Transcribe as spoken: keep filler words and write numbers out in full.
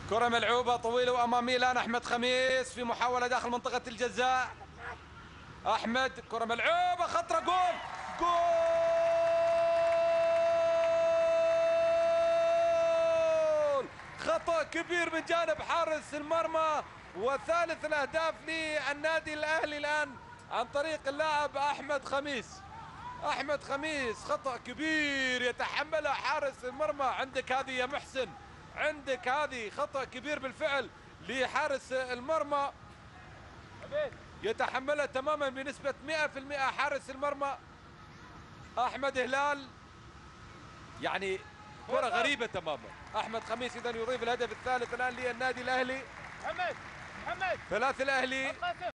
كرة ملعوبة طويلة وأمامية الآن أحمد خميس في محاولة داخل منطقة الجزاء. أحمد كرة ملعوبة خطرة، جول جول، خطأ كبير من جانب حارس المرمى، وثالث الأهداف للنادي الأهلي الآن عن طريق اللاعب أحمد خميس. أحمد خميس خطأ كبير يتحمله حارس المرمى. عندك هذه يا محسن، عندك هذه خطأ كبير بالفعل لحارس المرمى، يتحملها تماما بنسبة مئة بالمئة حارس المرمى أحمد هلال. يعني كرة غريبة تماما. أحمد خميس إذا يضيف الهدف الثالث الآن للنادي الأهلي. محمد محمد ثلاث الأهلي